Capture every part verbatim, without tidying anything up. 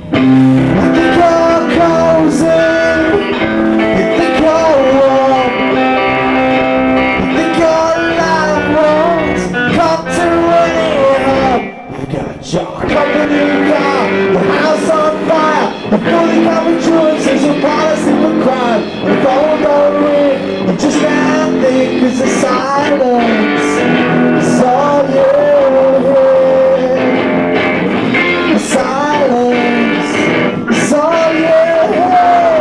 think you're cozy, you think you're warm, you think your life won't come to any harm. You got your company car, the house on fire, the fully covered insurances, your policy for crime. The phone don't ring, you just can't think, 'cause the silence is all you hear. The silence is all you hear.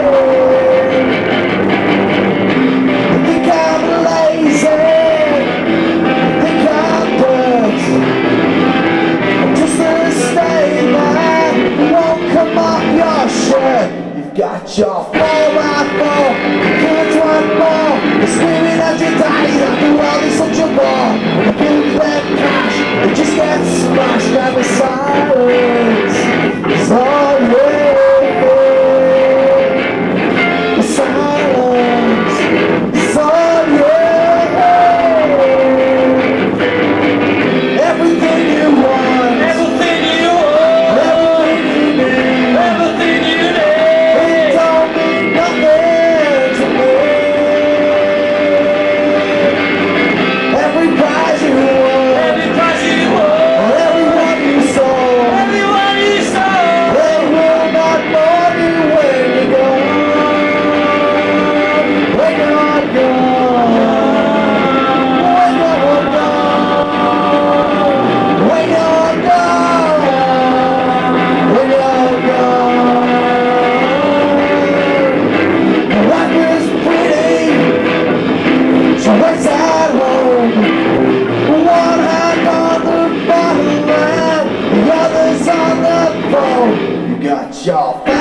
You think I'm lazy, you think I'm dirt. I'm just a statement, it won't come off your shirt. You've got your four by four, you killed one more. You're screaming as you die, that the world is such a bore. The build them crash, they just get smashed. And the silence is all you hear. The silence is all you hear. Everything you want, Everything you want, everything you need, everything you need. it don't mean nothing to me. Every prize you won, Every price you want, everyone you sold, everyone you saw. they will not mourn you when you're gone. When you're gone, when you're gone, when you're gone, when you're gone. The life is pretty, so it's at home. One hand on the bottle and the other's on the phone. You got your